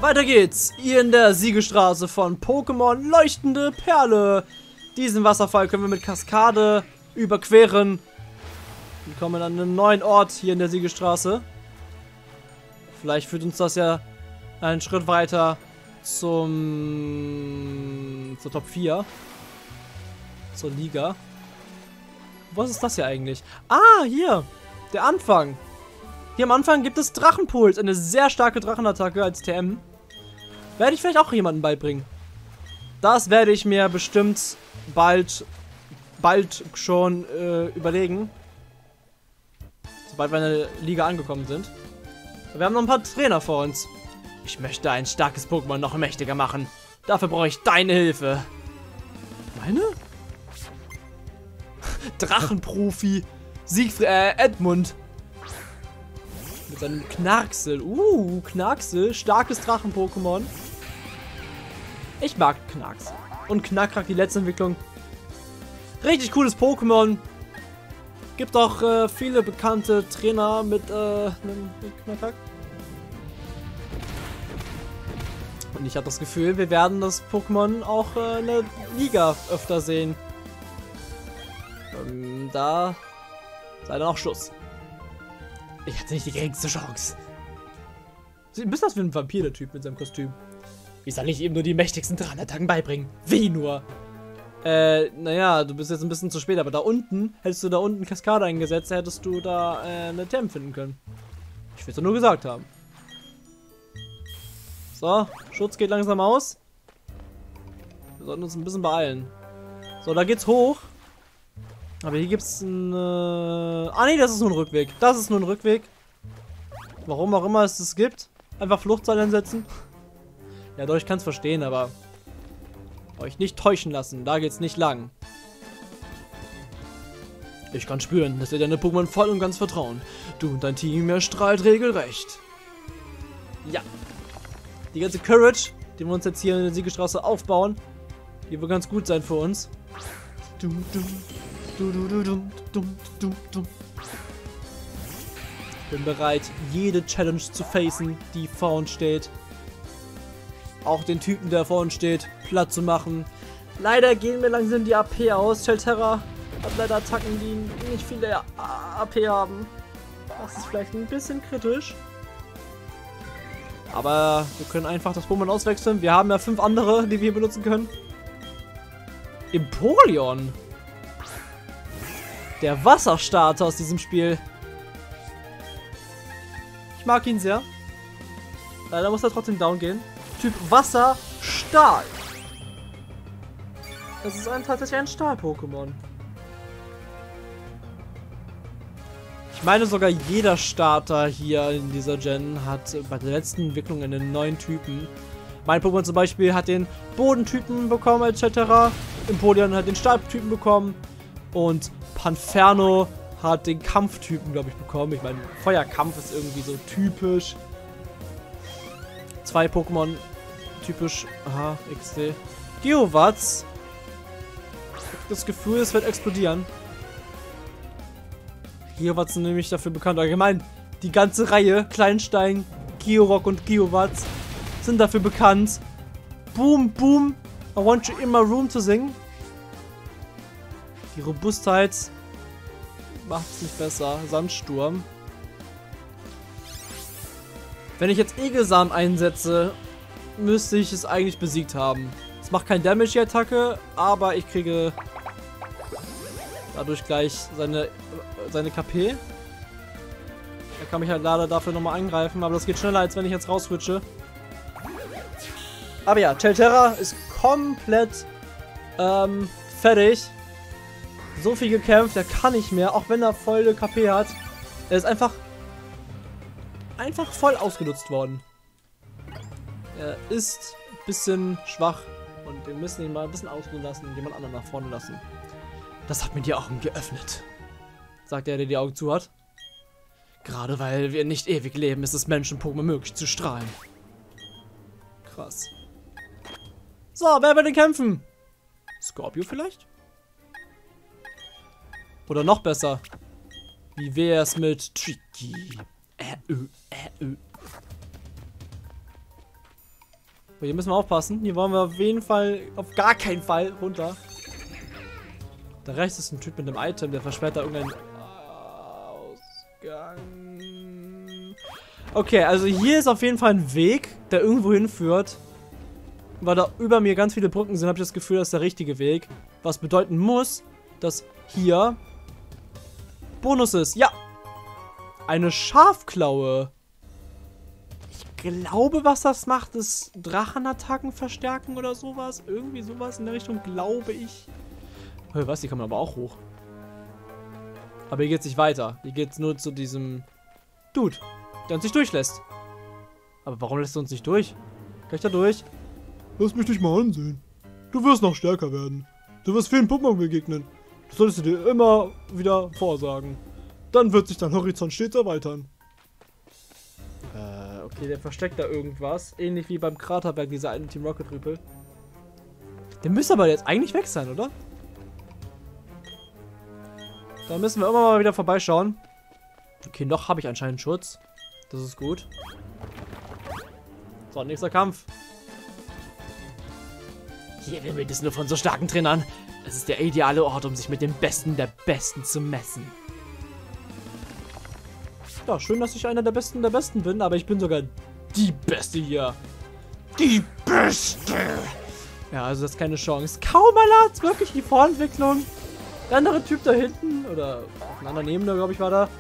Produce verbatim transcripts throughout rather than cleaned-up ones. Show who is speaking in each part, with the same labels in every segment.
Speaker 1: Weiter geht's. Hier in der Siegestraße von Pokémon Leuchtende Perle. Diesen Wasserfall können wir mit Kaskade überqueren. Wir kommen an einen neuen Ort hier in der Siegestraße. Vielleicht führt uns das ja einen Schritt weiter zum zur Top vier. Zur Liga. Was ist das hier eigentlich? Ah, hier. Der Anfang. Hier am Anfang gibt es Drachenpuls. Eine sehr starke Drachenattacke als T M. Werde ich vielleicht auch jemandem beibringen. Das werde ich mir bestimmt bald, bald schon äh, überlegen. Sobald wir in der Liga angekommen sind. Wir haben noch ein paar Trainer vor uns. Ich möchte ein starkes Pokémon noch mächtiger machen. Dafür brauche ich deine Hilfe. Meine? Drachenprofi. Siegfried, äh, Edmund. Mit seinem Knarksel. Uh, Knarksel. Starkes Drachen-Pokémon. Ich mag Knarks. Und Knackrack, die letzte Entwicklung. Richtig cooles Pokémon. Gibt auch äh, viele bekannte Trainer mit, äh, einem Knackrack. Und ich habe das Gefühl, wir werden das Pokémon auch äh, in der Liga öfter sehen. Ähm, da sei dann auch Schluss. Ich hatte nicht die geringste Chance. Sieht ein bisschen aus wie ein Vampir, der Typ mit seinem Kostüm. Wie soll ich ihm nur die mächtigsten Drachenattacken beibringen? Wie nur? Äh, naja, du bist jetzt ein bisschen zu spät, aber da unten, hättest du da unten Kaskade eingesetzt, hättest du da äh, eine T M finden können. Ich will es nur gesagt haben. So, Schutz geht langsam aus. Wir sollten uns ein bisschen beeilen. So, da geht's hoch. Aber hier gibt's eine... Ah, nee, das ist nur ein Rückweg. Das ist nur ein Rückweg. Warum auch immer es das gibt. Einfach Fluchtseil einsetzen. Ja, doch, ich kann es verstehen, aber... euch nicht täuschen lassen. Da geht's nicht lang. Ich kann spüren, dass ihr deine Pokémon voll und ganz vertrauen. Du und dein Team erstrahlt regelrecht. Ja. Die ganze Courage, die wir uns jetzt hier in der Siegestraße aufbauen, die wird ganz gut sein für uns. Du, du. Du, du, du, du, du, du, du. Ich bin bereit, jede Challenge zu facen, die vor uns steht. Auch den Typen, der vor uns steht, platt zu machen. Leider gehen mir langsam die A P aus. Chelterra hat leider Attacken, die nicht viele A P haben. Das ist vielleicht ein bisschen kritisch. Aber wir können einfach das Pokémon auswechseln. Wir haben ja fünf andere, die wir hier benutzen können. Empoleon. Der Wasserstarter aus diesem Spiel. Ich mag ihn sehr. Leider muss er trotzdem down gehen. Typ Wasser, Stahl. Das ist ein, tatsächlich ein Stahl-Pokémon. Ich meine sogar jeder Starter hier in dieser Gen hat bei der letzten Entwicklung einen neuen Typen. Mein Pokémon zum Beispiel hat den Bodentypen bekommen als Chelterra. Empoleon hat den Stahltypen bekommen. Und Panferno hat den Kampftypen, glaube ich, bekommen. Ich meine, Feuerkampf ist irgendwie so typisch. Zwei Pokémon typisch. Aha, X D. Geowatz. Ich habe das Gefühl, es wird explodieren. Geowatz sind nämlich dafür bekannt. Allgemein, die ganze Reihe, Kleinstein, Georock und Geowatz, sind dafür bekannt. Boom, boom. I want you in my room zu singen. Die Robustheit macht es nicht besser. Sandsturm. Wenn ich jetzt Egelsamen einsetze, müsste ich es eigentlich besiegt haben. Es macht kein Damage, die Attacke, aber ich kriege dadurch gleich seine, seine K P. Er kann mich halt leider dafür nochmal angreifen, aber das geht schneller, als wenn ich jetzt rausswitche. Aber ja, Chelterra ist komplett ähm, fertig. So viel gekämpft, er kann nicht mehr, auch wenn er volle K P hat. Er ist einfach einfach voll ausgenutzt worden. Er ist ein bisschen schwach und wir müssen ihn mal ein bisschen ausruhen lassen und jemand anderen nach vorne lassen. Das hat mir die Augen geöffnet, sagt er, der die Augen zu hat. Gerade weil wir nicht ewig leben, ist es Menschen-Pokémon möglich zu strahlen. Krass. So, wer will denn kämpfen? Scorpio vielleicht? Oder noch besser. Wie wär's mit Tricky? Äh, ö, äh, ö. Aber hier müssen wir aufpassen. Hier wollen wir auf jeden Fall, auf gar keinen Fall runter. Da rechts ist ein Typ mit einem Item, der versperrt da irgendeinen Ausgang. Okay, also hier ist auf jeden Fall ein Weg, der irgendwo hinführt. Weil da über mir ganz viele Brücken sind, habe ich das Gefühl, das ist der richtige Weg. Was bedeuten muss, dass hier Bonus ist. Ja! Eine Schafklaue. Ich glaube, was das macht, ist Drachenattacken verstärken oder sowas. Irgendwie sowas in der Richtung, glaube ich. Oh, was? Die kann man aber auch hoch. Aber hier geht's nicht weiter. Hier geht's nur zu diesem Dude, der uns nicht durchlässt. Aber warum lässt er uns nicht durch? Kann ich da durch?
Speaker 2: Lass mich dich mal ansehen. Du wirst noch stärker werden. Du wirst vielen Pokémon begegnen. Das solltest du dir immer wieder vorsagen. Dann wird sich dein Horizont stets erweitern.
Speaker 1: Äh, okay, der versteckt da irgendwas. Ähnlich wie beim Kraterberg, dieser eine Team Rocket Rüpel. Der müsste aber jetzt eigentlich weg sein, oder? Da müssen wir immer mal wieder vorbeischauen. Okay, noch habe ich anscheinend Schutz. Das ist gut. So, nächster Kampf. Hier wimmelt es nur von so starken Trainern. Es ist der ideale Ort, um sich mit dem Besten der Besten zu messen. Ja, schön, dass ich einer der Besten der Besten bin, aber ich bin sogar die Beste hier. Die Beste! Ja, also das ist keine Chance. Kaum mal hat's wirklich die Vorentwicklung. Der andere Typ da hinten, oder auf einer anderen Ebene, glaube ich, war da.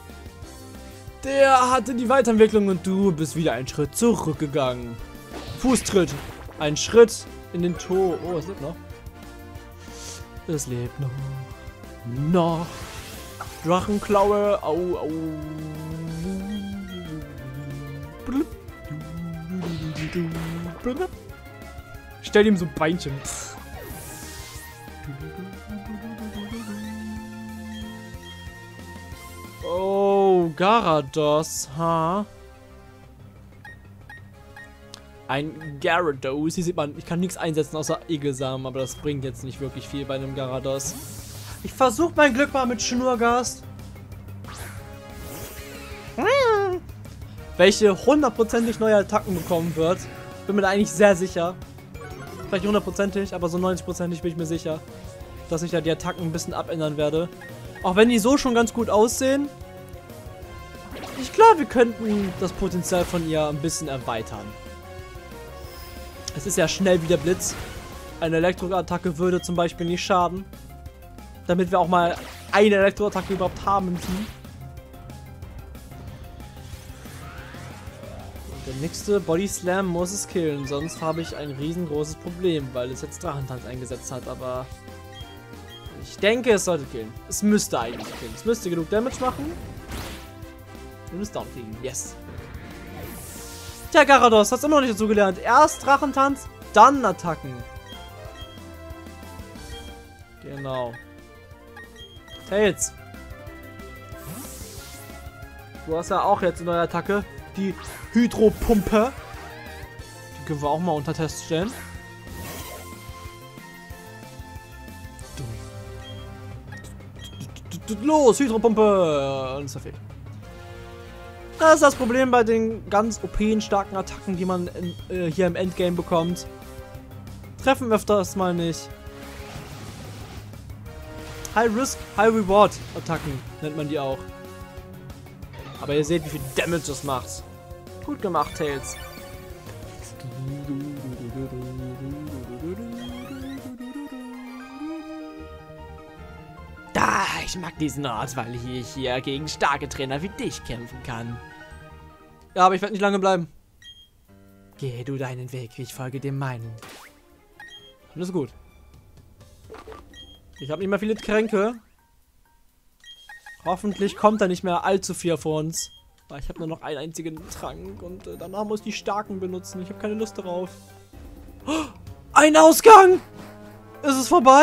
Speaker 1: Der hatte die Weiterentwicklung und du bist wieder einen Schritt zurückgegangen. Fußtritt. Ein Schritt in den Tod. Oh, es lebt noch. Es lebt noch. Noch. Drachenklaue. Au, au. Stell ihm so ein Beinchen. Oh, Garados, ha? Ein Gyarados. Hier sieht man, ich kann nichts einsetzen außer Egelsamen, aber das bringt jetzt nicht wirklich viel bei einem Gyarados. Ich versuche mein Glück mal mit Schnurgast. Hm. Welche hundertprozentig neue Attacken bekommen wird. Bin mir da eigentlich sehr sicher. Vielleicht hundertprozentig, aber so neunzigprozentig bin ich mir sicher, dass ich da die Attacken ein bisschen abändern werde. Auch wenn die so schon ganz gut aussehen. Ich glaube, wir könnten das Potenzial von ihr ein bisschen erweitern. Es ist ja schnell wie der Blitz. Eine Elektroattacke würde zum Beispiel nicht schaden. Damit wir auch mal eine Elektroattacke überhaupt haben im Team. Und der nächste Body Slam muss es killen. Sonst habe ich ein riesengroßes Problem, weil es jetzt Drachentanz eingesetzt hat. Aber ich denke, es sollte killen. Es müsste eigentlich killen. Es müsste genug Damage machen. Und es down kriegen. Yes. Tja, Garados, hast immer noch nicht dazu gelernt. Erst Drachentanz, dann Attacken. Genau. Tails. Du hast ja auch jetzt eine neue Attacke. Die Hydropumpe. Die können wir auch mal unter Test stellen. Los, Hydropumpe! Und ist er fertig. Das ist das Problem bei den ganz O P-starken Attacken, die man in, äh, hier im Endgame bekommt. Treffen öfters mal nicht. High Risk, High Reward Attacken nennt man die auch. Aber ihr seht, wie viel Damage das macht. Gut gemacht, Tails. Da, ich mag diesen Ort, weil ich hier gegen starke Trainer wie dich kämpfen kann. Ja, aber ich werde nicht lange bleiben. Geh du deinen Weg, ich folge dem meinen. Alles gut. Ich habe nicht mehr viele Tränke. Hoffentlich kommt da nicht mehr allzu viel vor uns. Weil ich habe nur noch einen einzigen Trank und äh, danach muss ich die starken benutzen. Ich habe keine Lust darauf. Oh, ein Ausgang! Ist es vorbei?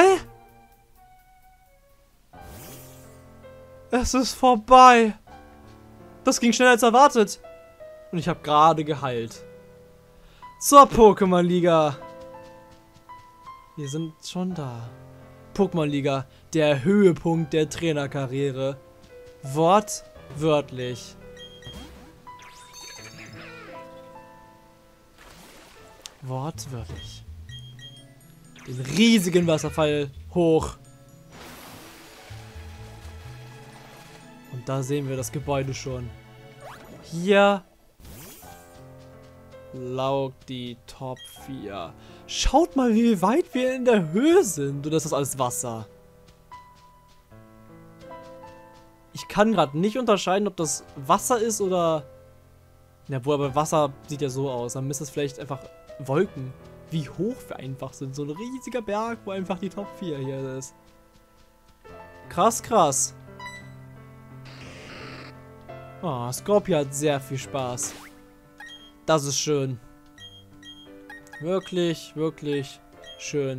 Speaker 1: Es ist vorbei. Das ging schneller als erwartet. Und ich habe gerade geheilt. Zur Pokémon-Liga. Wir sind schon da. Pokémon-Liga, der Höhepunkt der Trainerkarriere. Wortwörtlich. Wortwörtlich. Den riesigen Wasserfall hoch. Und da sehen wir das Gebäude schon. Hier laugt die Top vier. Schaut mal, wie weit wir in der Höhe sind. Oder ist das alles Wasser? Ich kann gerade nicht unterscheiden, ob das Wasser ist oder... Ja, wo aber Wasser sieht ja so aus. Dann müsste es vielleicht einfach Wolken. Wie hoch wir einfach sind. So ein riesiger Berg, wo einfach die Top vier hier ist. Krass, krass. Oh, Scorpio hat sehr viel Spaß. Das ist schön. Wirklich, wirklich schön.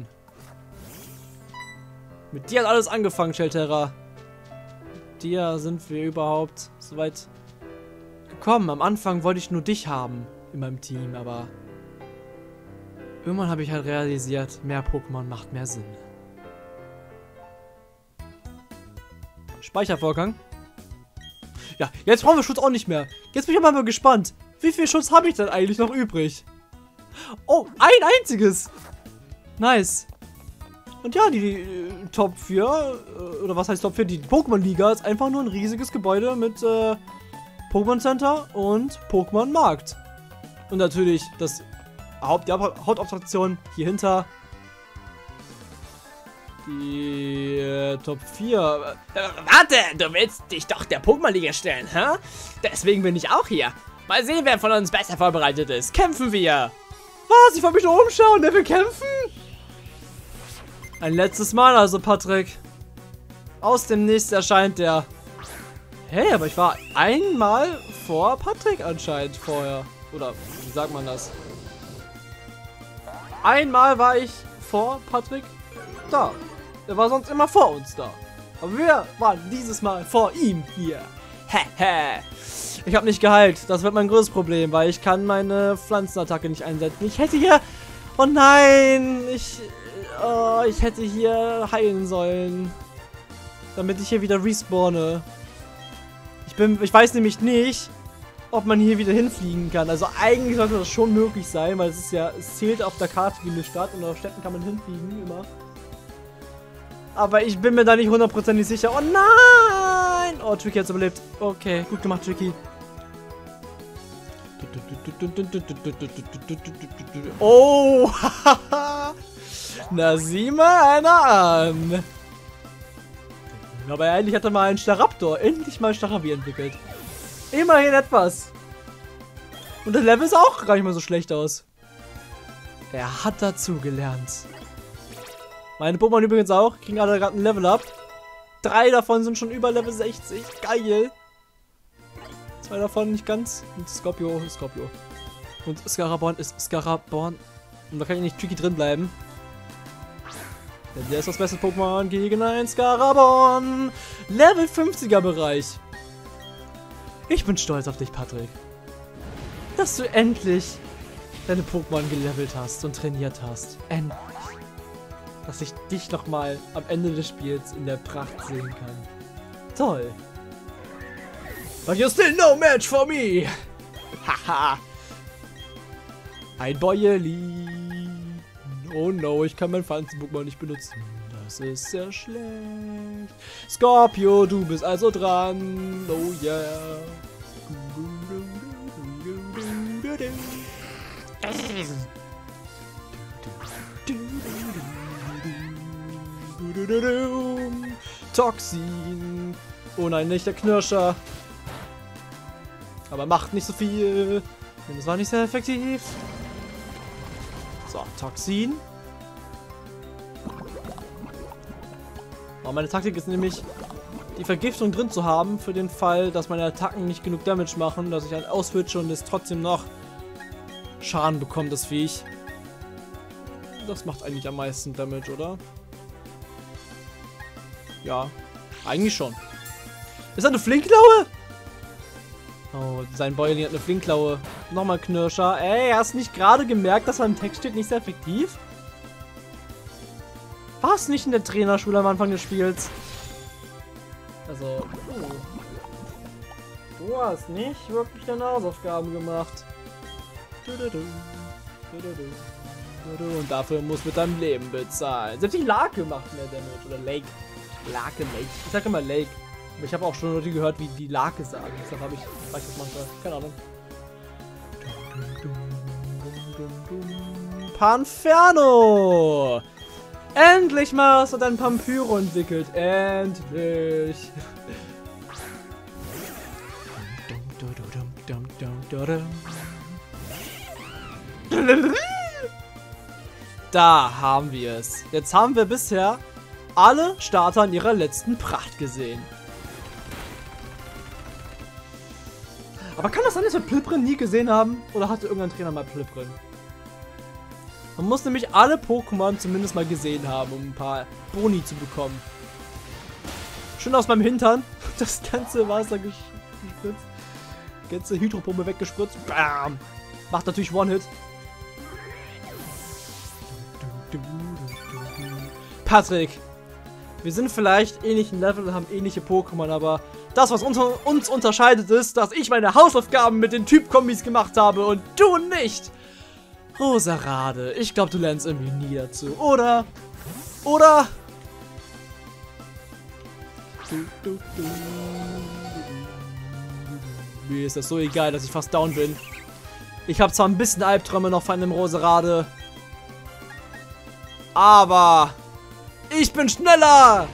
Speaker 1: Mit dir hat alles angefangen, Shelterra. Mit dir sind wir überhaupt so weit gekommen. Am Anfang wollte ich nur dich haben in meinem Team, aber irgendwann habe ich halt realisiert, mehr Pokémon macht mehr Sinn. Speichervorgang. Ja, jetzt brauchen wir Schutz auch nicht mehr. Jetzt bin ich aber mal gespannt. Wie viel Schutz habe ich denn eigentlich noch übrig? Oh, ein einziges. Nice. Und ja, die, die Top vier, äh, oder was heißt Top vier? Die Pokémon-Liga ist einfach nur ein riesiges Gebäude mit äh, Pokémon Center und Pokémon Markt. Und natürlich das Haupt, die Hauptattraktion hier hinter. Die äh, Top vier.
Speaker 3: Äh, warte, du willst dich doch der Pokémon-Liga stellen, hä? Deswegen bin ich auch hier. Mal sehen, wer von uns besser vorbereitet ist. Kämpfen wir!
Speaker 1: Was? Ich wollte mich nur umschauen. Der will kämpfen? Ein letztes Mal also, Patrick. Aus dem Nichts erscheint der. Hey, aber ich war einmal vor Patrick anscheinend vorher. Oder wie sagt man das? Einmal war ich vor Patrick da. Er war sonst immer vor uns da. Aber wir waren dieses Mal vor ihm hier. Hehe. Ich habe nicht geheilt. Das wird mein größtes Problem, weil ich kann meine Pflanzenattacke nicht einsetzen. Ich hätte hier... Oh nein! Ich... Oh, ich hätte hier heilen sollen. Damit ich hier wieder respawne. Ich bin... Ich weiß nämlich nicht, ob man hier wieder hinfliegen kann. Also eigentlich sollte das schon möglich sein, weil es ist ja... Es zählt auf der Karte wie eine Stadt und auf Städten kann man hinfliegen, immer. Aber ich bin mir da nicht hundertprozentig sicher. Oh nein! Oh, Tricky hat's überlebt. Okay, gut gemacht, Tricky. Oh! Na, sieh mal einer an. Aber endlich hat er mal einen Staraptor. Endlich mal ein Staraptor entwickelt. Immerhin etwas. Und das Level ist auch gar nicht mal so schlecht aus. Er hat dazugelernt. Meine Pokémon übrigens auch. Kriegen alle gerade ein Level up. Drei davon sind schon über Level sechzig. Geil. Zwei davon nicht ganz. Und Scorpio ist Scorpio. Und Scaraborn ist Scaraborn. Und da kann ich nicht tricky drin bleiben. Denn der ist das beste Pokémon gegen ein Scaraborn. Level fünfziger Bereich. Ich bin stolz auf dich, Patrick. Dass du endlich deine Pokémon gelevelt hast und trainiert hast. Endlich. Dass ich dich nochmal am Ende des Spiels in der Pracht sehen kann. Toll. But you're still no match for me. Haha. Ein Bäuerli. Oh no, ich kann mein Pflanzen-Pokémon nicht benutzen. Das ist sehr schlecht. Scorpio, du bist also dran. Oh yeah. Toxin. Oh nein, nicht der Knirscher. Aber macht nicht so viel. Denn das war nicht sehr effektiv. So, Toxin. Oh, meine Taktik ist nämlich, die Vergiftung drin zu haben, für den Fall, dass meine Attacken nicht genug Damage machen, dass ich halt auswitsche und es trotzdem noch Schaden bekommt, das Viech. Das macht eigentlich am meisten Damage, oder? Ja, eigentlich schon. Ist das eine Flinkklaue? Oh, sein Bäuerling hat eine Flinkklaue. Nochmal Knirscher. Ey, hast du nicht gerade gemerkt, dass er im Text steht, nicht sehr effektiv? War es nicht in der Trainerschule am Anfang des Spiels? Also, oh. Du hast nicht wirklich deine Hausaufgaben gemacht. Du, du, du. Du, du, du. Und dafür muss mit deinem Leben bezahlen. Selbst die Lake macht mehr Damage. Oder Lake. Lake, Lake. Ich sag immer Lake. Aber ich habe auch schon Leute gehört, wie die Lake sagen. Deshalb habe ich, weiß ich das manchmal. Keine Ahnung. Panferno! Endlich mal hast du dein Pampyro entwickelt. Endlich. Da haben wir es. Jetzt haben wir bisher alle Starter in ihrer letzten Pracht gesehen. Aber kann das sein, dass wir Pliprin nie gesehen haben? Oder hatte irgendein Trainer mal Pliprin? Man muss nämlich alle Pokémon zumindest mal gesehen haben, um ein paar Boni zu bekommen. Schön aus meinem Hintern. Das ganze Wasser gespritzt. Ganze Hydropumpe weggespritzt. Bam! Macht natürlich One-Hit. Patrick. Wir sind vielleicht ähnlichen Level und haben ähnliche Pokémon, aber das, was unter uns unterscheidet, ist, dass ich meine Hausaufgaben mit den Typ-Kombis gemacht habe und du nicht. Roserade, ich glaube, du lernst irgendwie nie dazu, oder? Oder? Mir ist das so egal, dass ich fast down bin. Ich habe zwar ein bisschen Albträume noch von einem Roserade, aber ich bin schneller!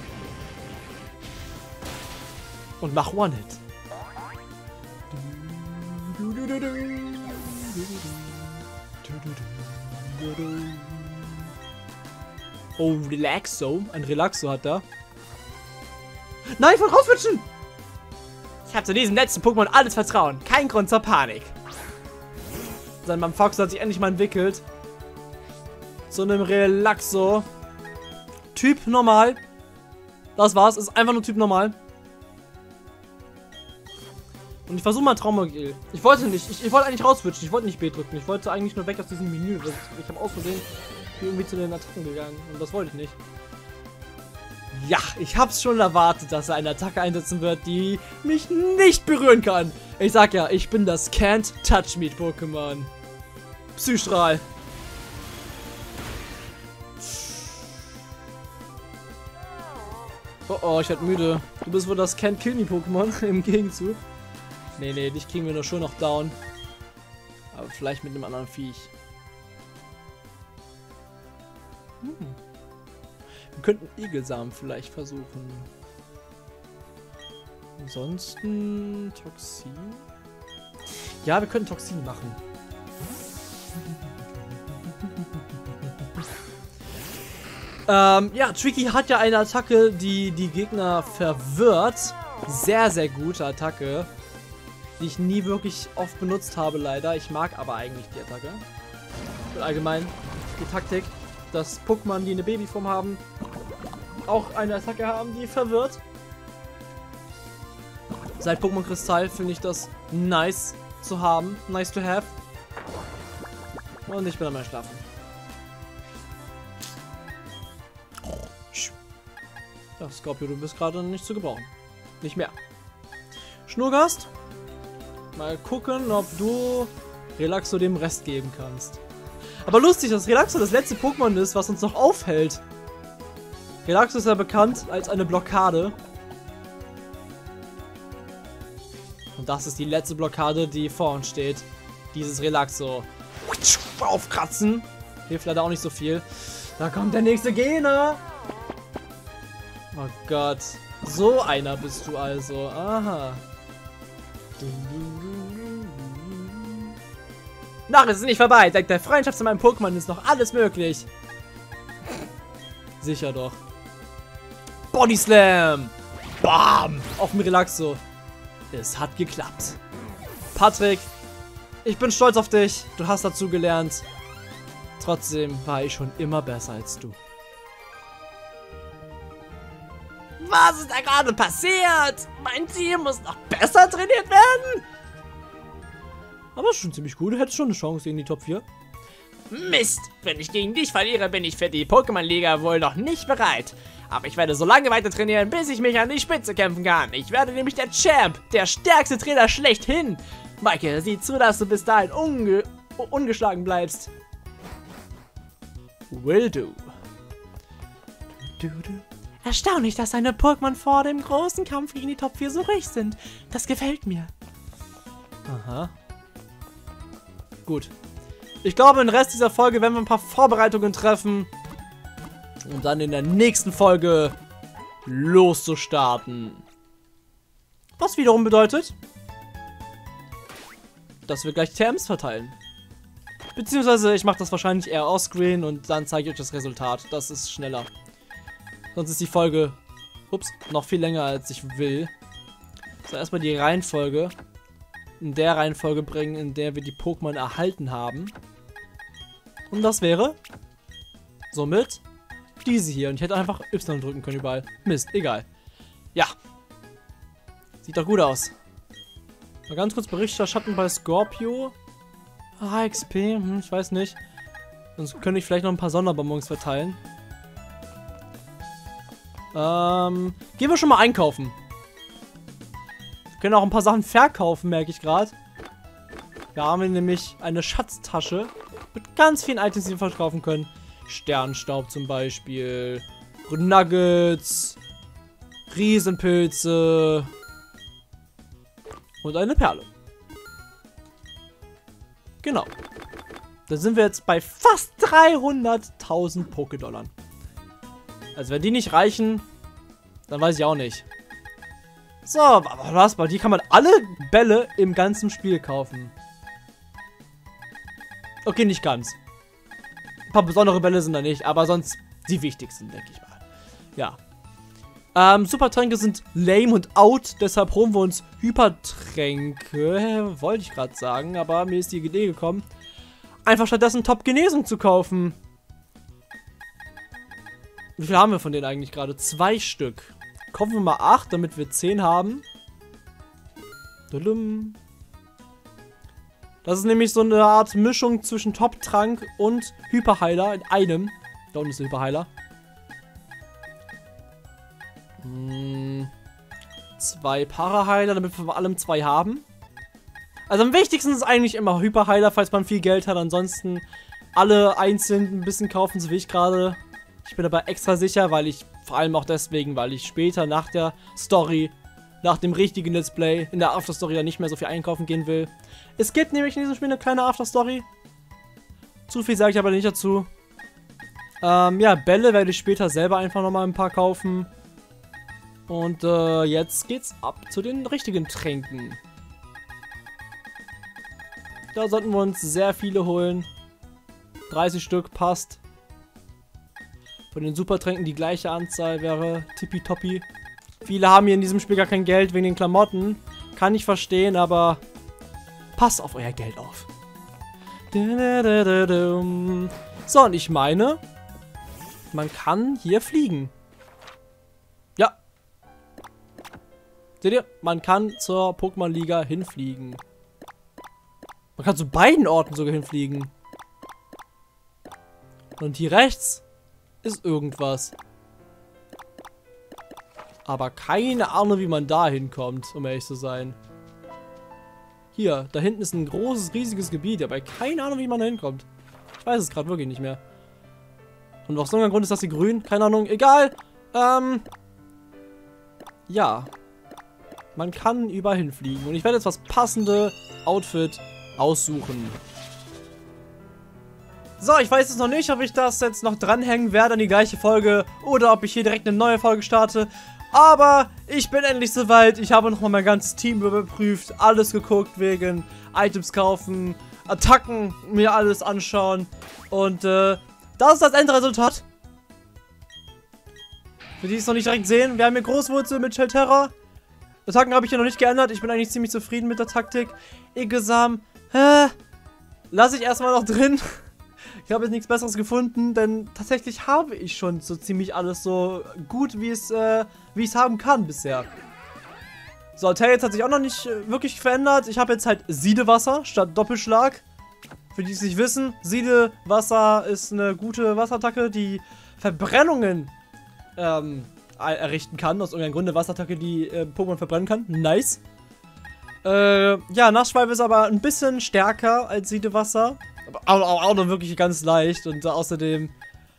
Speaker 1: Und mach One-Hit. Oh, Relaxo. Ein Relaxo hat da. Nein, ich wollte rauswitschen!
Speaker 3: Ich habe zu diesem letzten Pokémon alles Vertrauen. Kein Grund zur Panik.
Speaker 1: Sein Mamfox hat sich endlich mal entwickelt. Zu einem Relaxo. Typ normal. Das war's. Ist einfach nur Typ normal. Und ich versuche mal Traumagil. Ich wollte nicht. Ich, ich wollte eigentlich rauswitchen. Ich wollte nicht B drücken. Ich wollte eigentlich nur weg aus diesem Menü. Ich habe aus Versehen irgendwie zu den Attacken gegangen. Und das wollte ich nicht. Ja, ich hab's schon erwartet, dass er eine Attacke einsetzen wird, die mich nicht berühren kann. Ich sag ja, ich bin das Can't Touch Me Pokémon. Psystrahl. Oh oh, ich werd müde. Du bist wohl das Can't Kill Me Pokémon im Gegenzug. Nee, nee, dich kriegen wir nur schon noch down. Aber vielleicht mit einem anderen Viech. Hm. Wir könnten Igelsamen vielleicht versuchen. Ansonsten Toxin. Ja, wir können Toxin machen. ähm, ja, Tricky hat ja eine Attacke, die die Gegner verwirrt. Sehr, sehr gute Attacke. Die ich nie wirklich oft benutzt habe, leider. Ich mag aber eigentlich die Attacke. Und allgemein die Taktik, dass Pokémon, die eine Babyform haben, auch eine Attacke haben, die verwirrt. Seit Pokémon Kristall finde ich das nice zu haben. Nice to have. Und ich bin am Schlafen. Ja, Scorpio, du bist gerade nicht zu gebrauchen. Nicht mehr. Schnurgast. Mal gucken, ob du Relaxo dem Rest geben kannst. Aber lustig, dass Relaxo das letzte Pokémon ist, was uns noch aufhält. Relaxo ist ja bekannt als eine Blockade. Und das ist die letzte Blockade, die vor uns steht. Dieses Relaxo. Aufkratzen. Hilft leider auch nicht so viel. Da kommt der nächste Gegner. Oh Gott. So einer bist du also. Aha.
Speaker 3: Noch ist es nicht vorbei. Dank der Freundschaft zu meinem Pokémon ist noch alles möglich.
Speaker 1: Sicher doch. Body Slam. Bam. Auf dem Relaxo. Es hat geklappt. Patrick, ich bin stolz auf dich. Du hast dazu gelernt. Trotzdem war ich schon immer besser als du.
Speaker 3: Was ist da gerade passiert? Mein Team muss noch besser trainiert werden.
Speaker 1: Aber ist schon ziemlich gut. Du hättest schon eine Chance gegen die Top vier.
Speaker 3: Mist. Wenn ich gegen dich verliere, bin ich für die Pokémon-Liga wohl noch nicht bereit. Aber ich werde so lange weiter trainieren, bis ich mich an die Spitze kämpfen kann. Ich werde nämlich der Champ, der stärkste Trainer schlechthin. Maike, sieh zu, dass du bis dahin unge ungeschlagen bleibst.
Speaker 1: Will do. Du, du.
Speaker 3: Erstaunlich, dass seine Pokémon vor dem großen Kampf gegen die Top vier so ruhig sind. Das gefällt mir.
Speaker 1: Aha. Gut. Ich glaube, im Rest dieser Folge werden wir ein paar Vorbereitungen treffen, um dann in der nächsten Folge loszustarten. Was wiederum bedeutet, dass wir gleich T Ms verteilen. Beziehungsweise ich mache das wahrscheinlich eher offscreen und dann zeige ich euch das Resultat. Das ist schneller. Sonst ist die Folge, ups, noch viel länger als ich will. So, erstmal die Reihenfolge. In der Reihenfolge bringen, in der wir die Pokémon erhalten haben. Und das wäre somit diese hier. Und ich hätte einfach Y drücken können überall. Mist, egal. Ja. Sieht doch gut aus. Mal ganz kurz Berichterstatten bei Scorpio. Ah, X P, hm, ich weiß nicht. Sonst könnte ich vielleicht noch ein paar Sonderbonbons verteilen. Ähm, gehen wir schon mal einkaufen. Wir können auch ein paar Sachen verkaufen, merke ich gerade. Da haben wir nämlich eine Schatztasche mit ganz vielen Items, die wir verkaufen können. Sternstaub zum Beispiel. Nuggets. Riesenpilze. Und eine Perle. Genau. Da sind wir jetzt bei fast dreihunderttausend Pokédollars. Also wenn die nicht reichen, dann weiß ich auch nicht. So, was? Bei die kann man alle Bälle im ganzen Spiel kaufen. Okay, nicht ganz. Ein paar besondere Bälle sind da nicht, aber sonst die wichtigsten, denke ich mal. Ja. Ähm, Supertränke sind lame und out, deshalb holen wir uns Hypertränke. Wollte ich gerade sagen, aber mir ist die Idee gekommen, einfach stattdessen Top-Genesung zu kaufen. Wie viel haben wir von denen eigentlich gerade? Zwei Stück. Kaufen wir mal acht, damit wir zehn haben. Das ist nämlich so eine Art Mischung zwischen Top-Trank und Hyperheiler in einem. Da unten ist der Hyperheiler. Hm. Zwei Paraheiler, damit wir vor allem zwei haben. Also am wichtigsten ist eigentlich immer Hyperheiler, falls man viel Geld hat. Ansonsten alle einzeln ein bisschen kaufen, so wie ich gerade. Ich bin aber extra sicher, weil ich, vor allem auch deswegen, weil ich später nach der Story, nach dem richtigen Let's Play, in der Afterstory dann nicht mehr so viel einkaufen gehen will. Es gibt nämlich in diesem Spiel eine kleine Afterstory. Zu viel sage ich aber nicht dazu. Ähm, ja, Bälle werde ich später selber einfach nochmal ein paar kaufen. Und äh, jetzt geht's ab zu den richtigen Tränken. Da sollten wir uns sehr viele holen. dreißig Stück passt. Von den Supertränken die gleiche Anzahl wäre tippitoppi. Viele haben hier in diesem Spiel gar kein Geld wegen den Klamotten. Kann ich verstehen, aber passt auf euer Geld auf. So, und ich meine, man kann hier fliegen. Ja. Seht ihr? Man kann zur Pokémon-Liga hinfliegen. Man kann zu beiden Orten sogar hinfliegen. Und hier rechts ist irgendwas. Aber keine Ahnung, wie man da hinkommt, um ehrlich zu sein. Hier, da hinten ist ein großes, riesiges Gebiet, aber keine Ahnung, wie man da hinkommt. Ich weiß es gerade wirklich nicht mehr. Und aus irgendeinem Grund ist das hier grün, keine Ahnung, egal. Ähm, ja. Man kann überall hinfliegen. Und ich werde jetzt das passende Outfit aussuchen. So, ich weiß jetzt noch nicht, ob ich das jetzt noch dranhängen werde an die gleiche Folge oder ob ich hier direkt eine neue Folge starte. Aber ich bin endlich soweit. Ich habe nochmal mein ganzes Team überprüft, alles geguckt wegen Items kaufen, Attacken, mir alles anschauen. Und äh, das ist das Endresultat. Für die es noch nicht direkt sehen, wir haben hier Großwurzel mit Shelterra. Attacken habe ich ja noch nicht geändert. Ich bin eigentlich ziemlich zufrieden mit der Taktik. Egesam, hä? Lasse ich erstmal noch drin. Ich habe jetzt nichts Besseres gefunden, denn tatsächlich habe ich schon so ziemlich alles so gut, wie es äh, wie ich es haben kann bisher. So, Tails hat sich auch noch nicht äh, wirklich verändert. Ich habe jetzt halt Siedewasser statt Doppelschlag. Für die es nicht wissen, Siedewasser ist eine gute Wasserattacke, die Verbrennungen ähm, errichten kann. Aus irgendeinem Grunde Wasserattacke, die äh, Pokémon verbrennen kann. Nice. Äh, ja, Nassschwalbe ist aber ein bisschen stärker als Siedewasser. Aber auch, auch, auch noch wirklich ganz leicht. Und äh, außerdem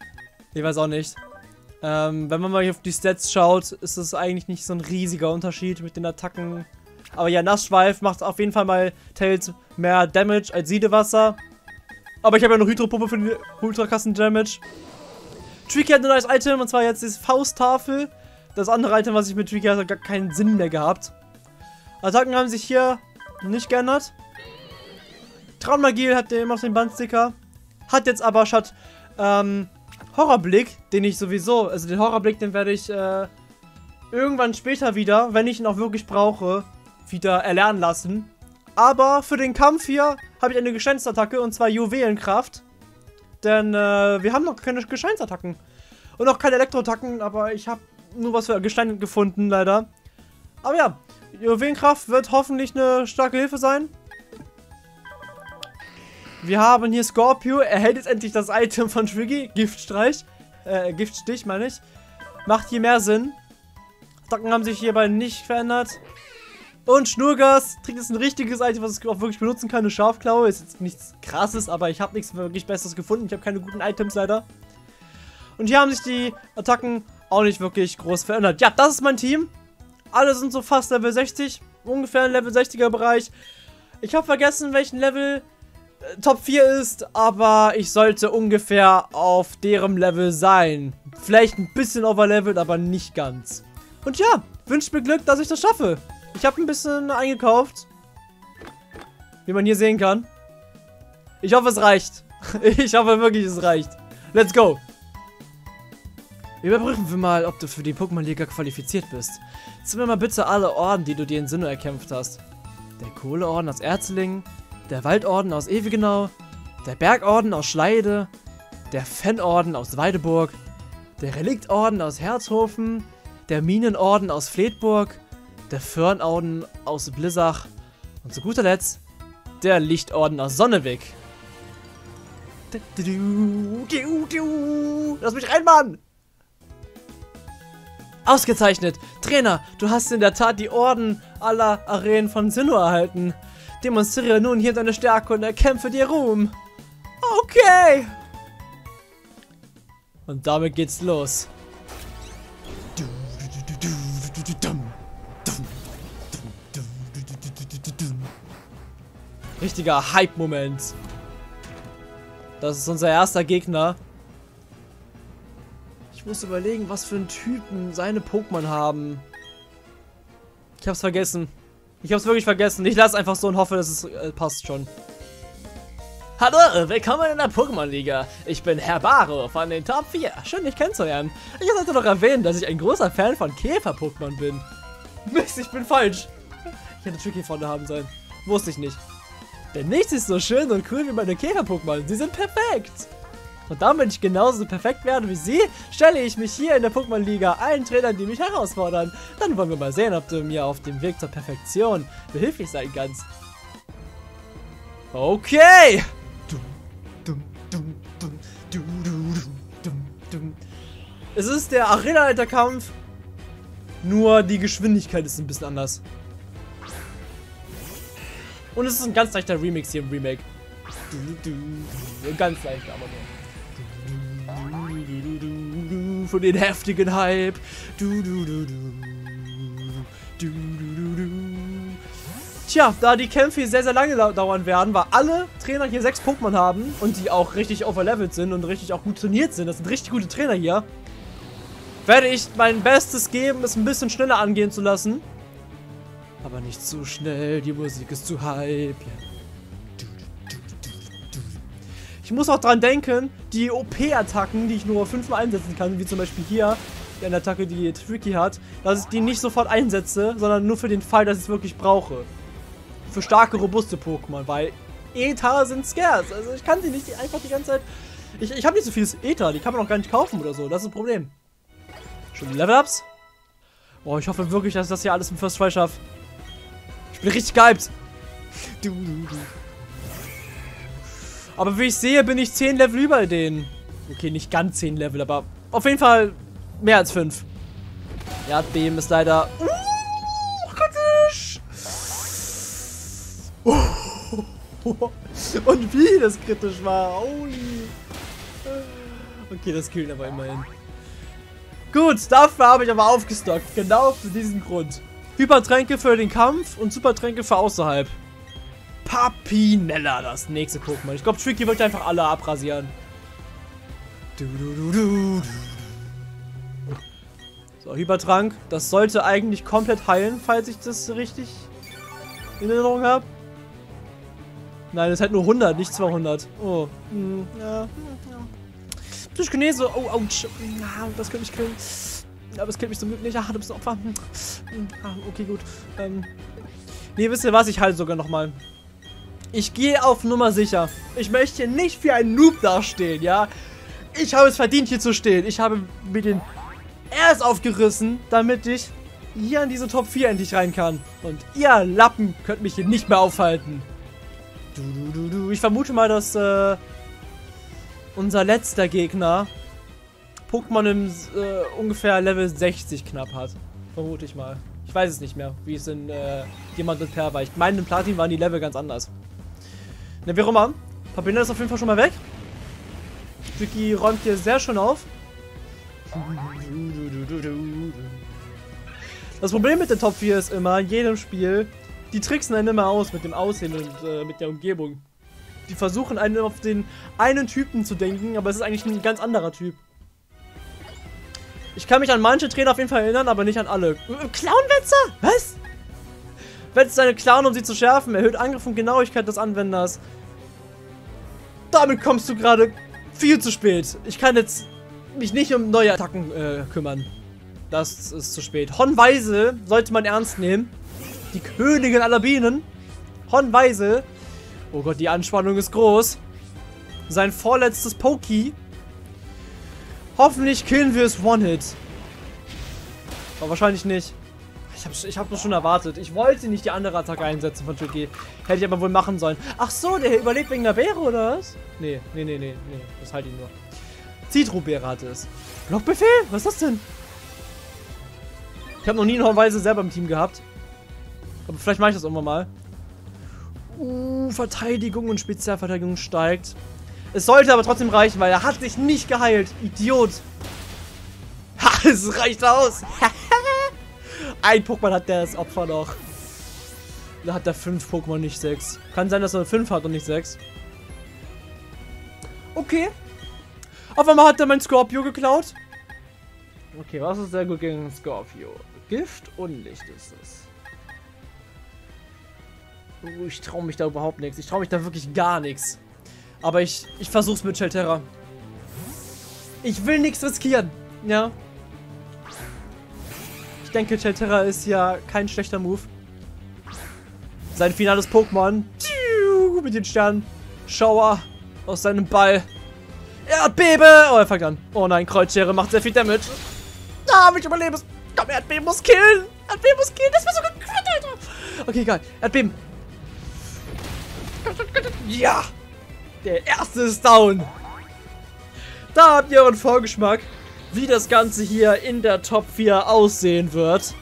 Speaker 1: Ich weiß auch nicht. Ähm, wenn man mal hier auf die Stats schaut, ist es eigentlich nicht so ein riesiger Unterschied mit den Attacken. Aber ja, Nassschweif macht auf jeden Fall mal Tails mehr Damage als Siedewasser. Aber ich habe ja noch Hydro-Puppe für den ultrakassen Damage. Tricky hat ein neues Item, und zwar jetzt die Fausttafel. Das andere Item, was ich mit Tricky hatte, hat gar keinen Sinn mehr gehabt. Attacken haben sich hier nicht geändert. Traumagil hat immer noch den Bandsticker. Hat jetzt aber statt ähm, Horrorblick, den ich sowieso, also den Horrorblick, den werde ich äh, irgendwann später wieder, wenn ich ihn auch wirklich brauche, wieder erlernen lassen. Aber für den Kampf hier habe ich eine Gesteinsattacke, und zwar Juwelenkraft. Denn äh, wir haben noch keine Gesteinsattacken. Und auch keine Elektroattacken, aber ich habe nur was für Gestein gefunden, leider. Aber ja, Juwelenkraft wird hoffentlich eine starke Hilfe sein. Wir haben hier Scorpio, er hält jetzt endlich das Item von Tricky, Giftstreich, äh, Giftstich meine ich. Macht hier mehr Sinn. Attacken haben sich hierbei nicht verändert. Und Schnurgas trägt jetzt ein richtiges Item, was ich auch wirklich benutzen kann, eine Scharfklaue. Ist jetzt nichts krasses, aber ich habe nichts wirklich Besseres gefunden. Ich habe keine guten Items leider. Und hier haben sich die Attacken auch nicht wirklich groß verändert. Ja, das ist mein Team. Alle sind so fast Level sechzig, ungefähr im Level sechziger Bereich. Ich habe vergessen, welchen Level äh, Top vier ist, aber ich sollte ungefähr auf deren Level sein. Vielleicht ein bisschen overlevelt, aber nicht ganz. Und ja, wünscht mir Glück, dass ich das schaffe. Ich habe ein bisschen eingekauft. Wie man hier sehen kann. Ich hoffe, es reicht. Ich hoffe wirklich, es reicht. Let's go. Überprüfen wir mal, ob du für die Pokémon-Liga qualifiziert bist. Zieh mir mal bitte alle Orden, die du dir in Sinnoh erkämpft hast. Der Kohleorden aus Erzlingen, der Waldorden aus Ewigenau, der Bergorden aus Schleide, der Fennorden aus Weideburg, der Reliktorden aus Herzhofen, der Minenorden aus Fledburg, der Föhrnorden aus Blissach und zu guter Letzt der Lichtorden aus Sonneweg. Lass mich rein, Mann! Ausgezeichnet! Trainer, du hast in der Tat die Orden aller Arenen von Sinnoh erhalten. Demonstriere nun hier deine Stärke und erkämpfe dir Ruhm. Okay! Und damit geht's los. Richtiger Hype-Moment. Das ist unser erster Gegner. Ich muss überlegen, was für einen Typen seine Pokémon haben. Ich hab's vergessen. Ich hab's wirklich vergessen. Ich lasse einfach so und hoffe, dass es äh, passt schon.
Speaker 3: Hallo, willkommen in der Pokémon-Liga. Ich bin Herr Baro von den Top vier.
Speaker 1: Schön, dich kennenzulernen. Ich sollte doch erwähnen, dass ich ein großer Fan von Käfer-Pokémon bin. Mist, ich bin falsch. Ich hätte Tricky vorne haben sollen. Wusste ich nicht. Denn nichts ist so schön und cool wie meine Käfer-Pokémon. Sie sind perfekt. Und damit ich genauso perfekt werde wie sie, stelle ich mich hier in der Pokémon-Liga allen Trainern, die mich herausfordern. Dann wollen wir mal sehen, ob du mir auf dem Weg zur Perfektion behilflich sein kannst. Okay. Es ist der Arena-Leiter-Kampf, nur die Geschwindigkeit ist ein bisschen anders. Und es ist ein ganz leichter Remix hier im Remake. Ganz leicht, aber nur. Für den heftigen Hype. Tja, da die Kämpfe hier sehr, sehr lange dauern werden, weil alle Trainer hier sechs Pokémon haben und die auch richtig overlevelt sind und richtig auch gut trainiert sind, das sind richtig gute Trainer hier, werde ich mein Bestes geben, es ein bisschen schneller angehen zu lassen. Aber nicht zu schnell, die Musik ist zu hype. Ich muss auch dran denken, die O P-Attacken, die ich nur fünfmal einsetzen kann, wie zum Beispiel hier, eine Attacke, die Tricky hat, dass ich die nicht sofort einsetze, sondern nur für den Fall, dass ich es wirklich brauche. Für starke, robuste Pokémon, weil Ether sind scarce. Also ich kann sie nicht einfach die ganze Zeit... Ich, ich habe nicht so viel Ether, die kann man auch gar nicht kaufen oder so, das ist ein Problem. Schon die Level-Ups? Oh, ich hoffe wirklich, dass ich das hier alles im First Try schaffe. Ich bin richtig gehypt. Aber wie ich sehe, bin ich zehn Level über denen. Okay, nicht ganz zehn Level, aber auf jeden Fall mehr als fünf. Ja, Beam ist leider... Uh, kritisch. Und wie das kritisch war. Holy. Okay, das killt aber immerhin. Gut, dafür habe ich aber aufgestockt. Genau für diesen Grund. Hypertränke für den Kampf und Supertränke für außerhalb. Papinella, das nächste Pokémon. Ich glaube, Tricky wird einfach alle abrasieren. Du, du, du, du, du. So, Hypertrank. Das sollte eigentlich komplett heilen, falls ich das richtig in Erinnerung habe. Nein, das ist halt nur hundert, nicht zweihundert. Oh. Hm, ja. Psychkinese. Oh, ouch. Ah, das könnte mich killen. Aber es killt mich zum Glück nicht. Ach, du bist ein Opfer. Ah, okay, gut. Ähm. Nee, wisst ihr was? Ich halte sogar nochmal. Ich gehe auf Nummer sicher. Ich möchte nicht wie ein Noob dastehen, ja? Ich habe es verdient, hier zu stehen. Ich habe mir den erst aufgerissen, damit ich hier in diese Top vier endlich rein kann. Und ihr Lappen könnt mich hier nicht mehr aufhalten. Du, du, du, du. Ich vermute mal, dass äh, unser letzter Gegner Pokémon im äh, ungefähr Level sechzig knapp hat. Vermute ich mal. Ich weiß es nicht mehr, wie es in äh, Diamant und Perl war. Ich meine, im Platin waren die Level ganz anders. Ne, wie auch immer. Papinella ist auf jeden Fall schon mal weg. Tricky räumt hier sehr schön auf. Das Problem mit der Top vier ist immer, in jedem Spiel, die tricksen einen immer aus mit dem Aussehen und äh, mit der Umgebung. Die versuchen einen auf den einen Typen zu denken, aber es ist eigentlich ein ganz anderer Typ. Ich kann mich an manche Trainer auf jeden Fall erinnern, aber nicht an alle. Clownwetzer? Was? Wetzt seine Clown, um sie zu schärfen. Erhöht Angriff und Genauigkeit des Anwenders. Damit kommst du gerade viel zu spät. Ich kann jetzt mich nicht um neue Attacken äh, kümmern. Das ist zu spät. Honweise sollte man ernst nehmen. Die Königin aller Bienen. Honweise. Oh Gott, die Anspannung ist groß. Sein vorletztes Poké. Hoffentlich killen wir es One-Hit. Aber wahrscheinlich nicht. Ich habe ich hab das schon erwartet. Ich wollte nicht die andere Attacke einsetzen von Tricky. Hätte ich aber wohl machen sollen. Ach so, der überlebt wegen der Beere, oder was? Nee, nee, nee, nee, nee. Das halte ich nur. Zitrobeere hatte es. Blockbefehl? Was ist das denn? Ich habe noch nie eine Hornweise selber im Team gehabt. Aber vielleicht mache ich das irgendwann mal. Uh, Verteidigung und Spezialverteidigung steigt. Es sollte aber trotzdem reichen, weil er hat sich nicht geheilt. Idiot. Ha, es reicht aus. Ein Pokémon hat der das Opfer noch. Da hat er fünf Pokémon, nicht sechs. Kann sein, dass er fünf hat und nicht sechs. Okay. Auf einmal hat er mein Scorpio geklaut. Okay, was ist sehr gut gegen Scorpio? Gift und Licht ist es. Oh, ich traue mich da überhaupt nichts. Ich traue mich da wirklich gar nichts. Aber ich, ich versuch's mit Shelterra. Ich will nichts riskieren. Ja. Ich denke, Shelterra ist ja kein schlechter Move. Sein finales Pokémon. Mit den Sternen. Schauer aus seinem Ball. Erdbebe! Oh, er fängt an. Oh nein, Kreuzschere macht sehr viel Damage. Ah, aber ich überlebe es. Komm, Erdbeben muss killen. Erdbeben muss killen. Das war so gekriegt, Alter. Okay, egal. Erdbeben. Ja! Der erste ist down. Da habt ihr euren Vorgeschmack, wie das Ganze hier in der Top vier aussehen wird.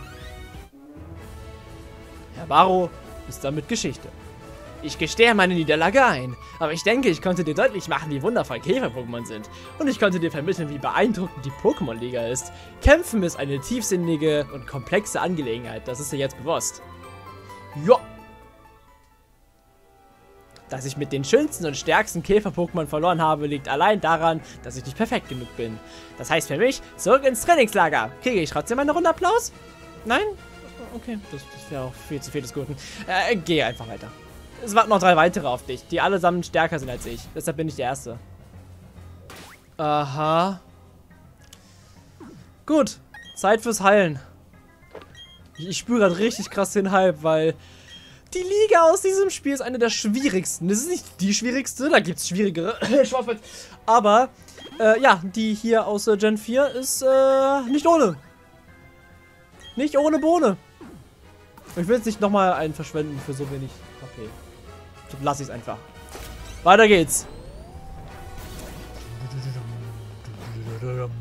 Speaker 1: Herr Baro ist damit Geschichte. Ich gestehe meine Niederlage ein, aber ich denke, ich konnte dir deutlich machen, wie wundervoll Käfer-Pokémon sind. Und ich konnte dir vermitteln, wie beeindruckend die Pokémon-Liga ist. Kämpfen ist eine tiefsinnige und komplexe Angelegenheit, das ist dir jetzt bewusst. Ja. Dass ich mit den schönsten und stärksten Käfer-Pokémon verloren habe, liegt allein daran, dass ich nicht perfekt genug bin. Das heißt für mich, zurück ins Trainingslager. Kriege ich trotzdem eine Runde Applaus? Nein? Okay, das, das wäre auch viel zu viel des Guten. Äh, geh einfach weiter. Es warten noch drei weitere auf dich, die allesamt stärker sind als ich. Deshalb bin ich der Erste. Aha. Gut, Zeit fürs Heilen. Ich, ich spüre gerade richtig krass den Hype, weil die Liga aus diesem Spiel ist eine der schwierigsten. Das ist nicht die schwierigste, da gibt es schwierigere. Aber, äh, ja, die hier aus äh, Gen vier ist äh, nicht ohne. Nicht ohne Bohne. Ich will jetzt nicht nochmal einen verschwenden für so wenig. Okay. Lass ich es einfach. Weiter geht's.